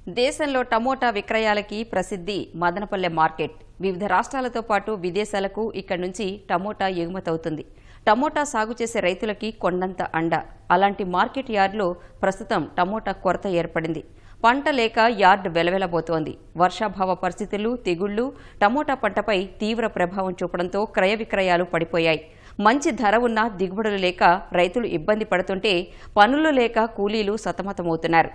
దేశంలో టమోటా విక్రయాలకి ప్రసిద్ధి మదనపల్లె మార్కెట్. వివిధ రాష్ట్రాలతో పాటు విదేశాలకు ఇక్కడి నుంచి టమోటా ఎగుమతవుతుంది. టమోటా సాగు చేసే రైతులకి కొండంత అండ. అలాంటి మార్కెట్ యార్డులో ప్రస్తుతం టమోటా కొరత ఏర్పడింది. పంట లేక యార్డు వెలవెలబోతోంది. వర్షాభావ పరిస్థితులు, తెగుళ్లు టమోటా పంటపై తీవ్ర ప్రభావం చూపడంతో క్రయ విక్రయాలు పడిపోయాయి. మంచి ధర ఉన్నా దిగుబడులు లేక రైతులు ఇబ్బంది పడుతుంటే పనులు లేక కూలీలు సతమతమవుతున్నారు.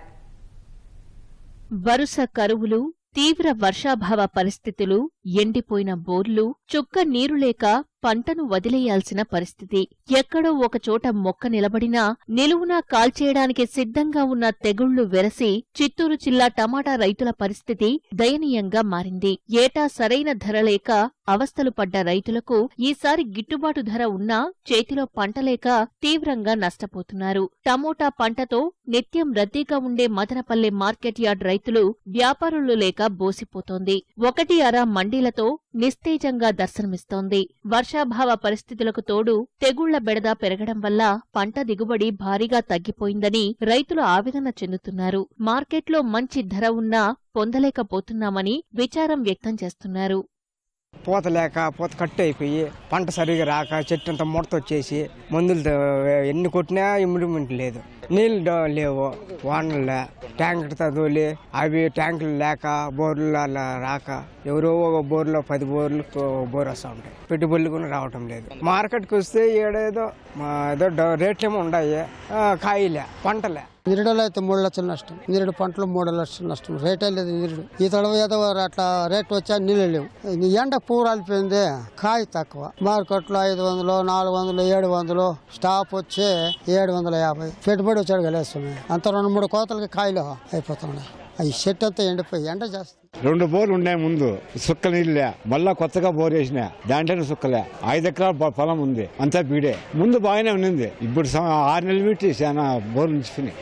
వరుస కరువులు, తీవ్ర వర్షాభావ పరిస్థితులు, ఎండిపోయిన బోర్లు, చుక్క నీరు లేక పంటను వదిలేయాల్సిన పరిస్థితి. ఎక్కడో ఒకచోట మొక్క నిలబడినా నిలువునా కాల్చేయడానికి సిద్ధంగా ఉన్న తెగుళ్లు వెరసి చిత్తూరు జిల్లా టమాటా రైతుల పరిస్థితి దయనీయంగా మారింది. ఏటా సరైన ధర లేక అవస్థలు పడ్డ రైతులకు ఈసారి గిట్టుబాటు ధర ఉన్నా చేతిలో పంట లేక తీవ్రంగా నష్టపోతున్నారు. టమోటా పంటతో నిత్యం రద్దీగా ఉండే మదనపల్లె మార్కెట్ యార్డ్ రైతులు వ్యాపారులు లేక బోసిపోతోంది. ఒకటి అర మండీలతో నిస్తేజంగా దర్శనమిస్తోంది. వర్షాభావ పరిస్థితులకు తోడు తెగుళ్ల బెడద పెరగడం వల్ల పంట దిగుబడి భారీగా తగ్గిపోయిందని రైతులు ఆవేదన చెందుతున్నారు. మార్కెట్లో మంచి ధర ఉన్నా పొందలేకపోతున్నామని విచారం వ్యక్తం చేస్తున్నారు. పూత లేక పూత కట్టు అయిపోయి పంట సరిగా రాక చెట్టు అంతా ముడతొచ్చేసి మందులు ఎన్ని కొట్టినా ఇంప్రూవ్మెంట్ లేదు. నీళ్ళు లేవు, వానలు ట్యాంకులతో తోలి అవి ట్యాంకులు లేక బోర్లు అలా రాక ఎవరో ఒక బోర్లో 10 బోర్లు బోర్ వస్తూ ఉంటాయి. పెట్టుబడులు కూడా రావటం లేదు. మార్కెట్కి వస్తే ఏదో రేట్లేమో ఉన్నాయి, కాయలే పంటలే. నిరుడులో అయితే 3 లక్షలు నష్టం, నిరుడు పంటలు 3 లక్షలు నష్టం. రేటే లేదు నిరుడు. ఈ తడవ ఏదో అట్లా రేట్ వచ్చా నీళ్ళు లేవు. ఎండ పూరాలిపోయింది, కాయ తక్కువ. మార్కెట్లో 500, 400, 700, స్టాప్ వచ్చి 750. పెట్టుబడి వచ్చాడు కలిస్తున్నాయి. అంత 2-3 కోతలకి కాయలు అయిపోతున్నాయి. ఈ చెట్టు అంతా ఎండిపోయి ఎండ చేస్తుంది. 2 బోర్లు ఉన్నాయి ముందు, సుక్క నీళ్ళే. మళ్ళా కొత్తగా బోర్ వేసినా దాంట్లోనే సుక్కలే. 5 ఎకరాల పొలం ఉంది, అంతా పీడే. ముందు బాగానే ఉన్నింది. ఇప్పుడు 6 నెలలు పెట్టి చాలా బోర్లు నిలిచిపోయినాయి.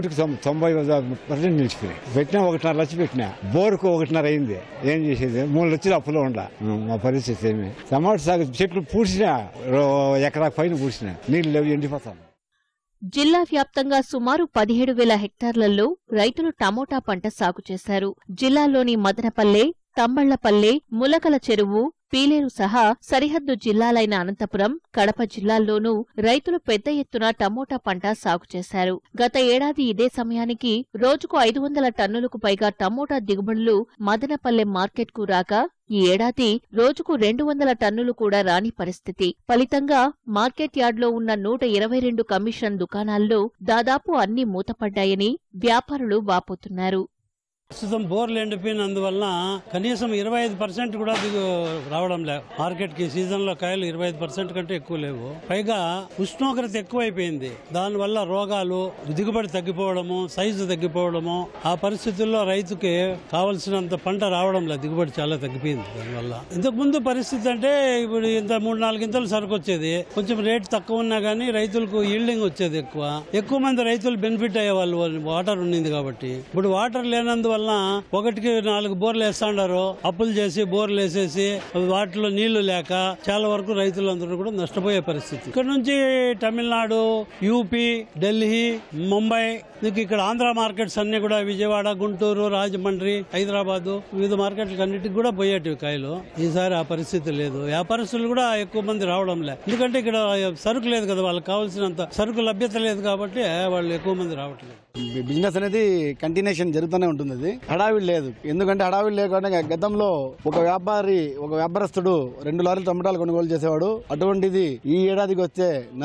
90% నిలిచిపోయినాయి. పెట్టినా 1.5 లక్ష పెట్టినా, బోరుకు 1.5 అయింది. ఏం చేసేది? 3 లక్షలు అప్పులో ఉండ. మా పరిస్థితి ఏమి? టమాటా సాగు చెట్లు పూడ్చినా, ఎకరా పైన పూడ్చినా నీళ్ళు లేవు, ఎండిపోతాం. జిల్లా వ్యాప్తంగా సుమారు 17,000 హెక్టార్లలో రైతులు టమోటా పంట సాగు చేశారు. జిల్లాలోని మదనపల్లె, తంబళ్లపల్లె, ములకల చెరువు, పీలేరు సహా సరిహద్దు జిల్లాలైన అనంతపురం, కడప జిల్లాల్లోనూ రైతులు పెద్ద ఎత్తున టమోటా పంట సాగు చేశారు. గత ఏడాది ఇదే సమయానికి రోజుకు 500 టన్నులకు పైగా టమోటా దిగుబడులు మదనపల్లె మార్కెట్కు రాక ఈ ఏడాది రోజుకు 200 టన్నులు కూడా రాని పరిస్థితి. ఫలితంగా మార్కెట్ యార్డ్లో ఉన్న 122 కమిషన్ దుకాణాల్లో దాదాపు అన్ని మూతపడ్డాయని వ్యాపారులు వాపోతున్నారు. ప్రస్తుతం బోర్లు ఎండిపోయినందువల్ల కనీసం 25% కూడా రావడం లేదు. మార్కెట్ కి సీజన్ లో కాయలు 25% కంటే ఎక్కువ లేవు. పైగా ఉష్ణోగ్రత ఎక్కువైపోయింది. దానివల్ల రోగాలు, దిగుబడి తగ్గిపోవడము, సైజు తగ్గిపోవడము, ఆ పరిస్థితుల్లో రైతుకి కావలసినంత పంట రావడం లేదు. దిగుబడి చాలా తగ్గిపోయింది. దానివల్ల ఇంతకు ముందు పరిస్థితి అంటే ఇప్పుడు ఇంత 3-4 గింతలు సరుకు వచ్చేది. కొంచెం రేట్ తక్కువ ఉన్నా గానీ రైతులకు ఈల్డింగ్ వచ్చేది ఎక్కువ మంది రైతులు బెనిఫిట్ అయ్యేవాళ్ళు. వాటర్ ఉండింది కాబట్టి. ఇప్పుడు వాటర్ లేనందువల్ల ఒకటికి 4 బోర్లు వేస్తాండారు. అప్పులు చేసి బోర్లు వేసేసి వాటిలో నీళ్లు లేక చాలా వరకు రైతులందరూ కూడా నష్టపోయే పరిస్థితి. ఇక్కడ నుంచి తమిళనాడు, యూపీ, ఢిల్లీ, ముంబై, ఇక్కడ ఆంధ్ర మార్కెట్స్ అన్ని కూడా విజయవాడ, గుంటూరు, రాజమండ్రి, హైదరాబాద్ వివిధ మార్కెట్లకు అన్నిటికి కూడా పోయేటివి కాయలు. ఈసారి ఆ పరిస్థితి లేదు. వ్యాపారస్తులు కూడా ఎక్కువ మంది రావడం లేదు. ఎందుకంటే ఇక్కడ సరుకు లేదు కదా, వాళ్ళకి కావాల్సినంత సరుకు లభ్యత లేదు కాబట్టి వాళ్ళు ఎక్కువ మంది రావట్లేదు. బిజినెస్ అనేది కంటిన్యూషన్ జరుగుతూనే ఉంటుంది. హడావిడి లేదు. ఎందుకంటే హడావిడి లేకుండా గతంలో ఒక వ్యాపారస్తుడు 2 లారీలు టమాటాలు కొనుగోలు చేసేవాడు. అటువంటిది ఈ ఏడాదికి వచ్చే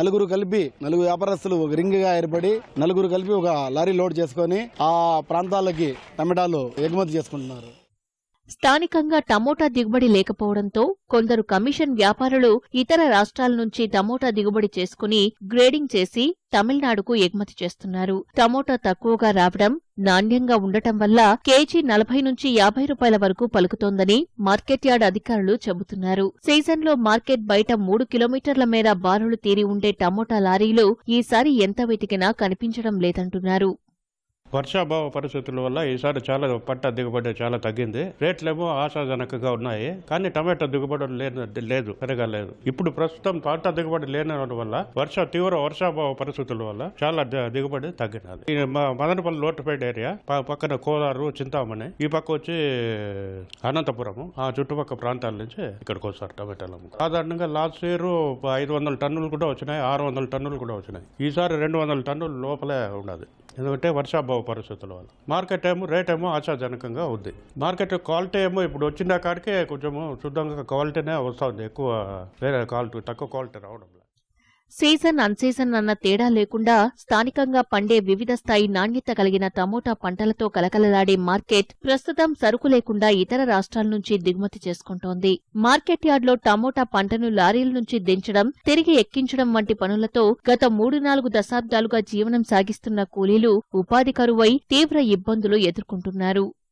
4 వ్యాపారస్తులు ఒక రింగ్ గా ఏర్పడి 4 కలిపి ఒక లారీ లోడ్ చేసుకుని ఆ ప్రాంతాలకి టమాటాలు ఎగుమతి చేసుకుంటున్నారు. స్థానికంగా టమోటా దిగుబడి లేకపోవడంతో కొందరు కమిషన్ వ్యాపారులు ఇతర రాష్ట్రాల నుంచి టమోటా దిగుబడి చేసుకుని గ్రేడింగ్ చేసి తమిళనాడుకు ఎగుమతి చేస్తున్నారు. టమోటా తక్కువగా రావడం, నాణ్యంగా ఉండటం వల్ల కేజీ 40 నుంచి 50 రూపాయల వరకు పలుకుతోందని మార్కెట్ యార్డ్ అధికారులు చెబుతున్నారు. సీజన్లో మార్కెట్ బయట 3 కిలోమీటర్ల మేర బారులు తీరి ఉండే టమోటా లారీలు ఈసారి ఎంత వెతికినా కనిపించడం లేదంటున్నారు. వర్షాభావ పరిస్థితుల వల్ల ఈసారి చాలా పంట దిగుబడి చాలా తగ్గింది. రేట్లేమో ఆశాజనకంగా ఉన్నాయి, కానీ టమాటా దిగుబడి లేదు, సరిగా లేదు. ఇప్పుడు ప్రస్తుతం పంట దిగుబడి లేని వల్ల తీవ్ర వర్షాభావ పరిస్థితుల వల్ల చాలా దిగుబడి తగ్గినది. మదనపల్లి లోటుపేట ఏరియా పక్కన కోలారు, చింతామణి, ఈ పక్క వచ్చి అనంతపురం, ఆ చుట్టుపక్కల ప్రాంతాల నుంచి ఇక్కడికి వస్తారు టమాటాలు. సాధారణంగా లాస్ట్ ఇయర్ 500 టన్నులు కూడా వచ్చినాయి, 600 టన్నులు కూడా వచ్చినాయి. ఈసారి 200 టన్నుల లోపలే ఉన్నది, ఎందుకంటే వర్షాభావ పరిస్థితుల వల్ల. మార్కెట్ రేట్ ఏమో ఆశాజనకంగా ఉంది. మార్కెట్ క్వాలిటీ ఏమో ఇప్పుడు వచ్చిన కాడికే కొంచెము శుద్ధంగా క్వాలిటీనే వస్తుంది, ఎక్కువ వేరే క్వాలిటీ తక్కువ క్వాలిటీ రావడం. సీజన్ అన్సీజన్ అన్న తేడా లేకుండా స్థానికంగా పండే వివిధ స్థాయి నాణ్యత కలిగిన టమోటా పంటలతో కలకలలాడే మార్కెట్ ప్రస్తుతం సరుకు లేకుండా ఇతర రాష్ట్రాల నుంచి దిగుమతి చేసుకుంటోంది. మార్కెట్ యార్డ్లో టమోటా పంటను లారీల నుంచి దించడం, తిరిగి ఎక్కించడం వంటి పనులతో గత 3-4 దశాబ్దాలుగా జీవనం సాగిస్తున్న కూలీలు ఉపాధి కరువై తీవ్ర ఇబ్బందులు ఎదుర్కొంటున్నారు.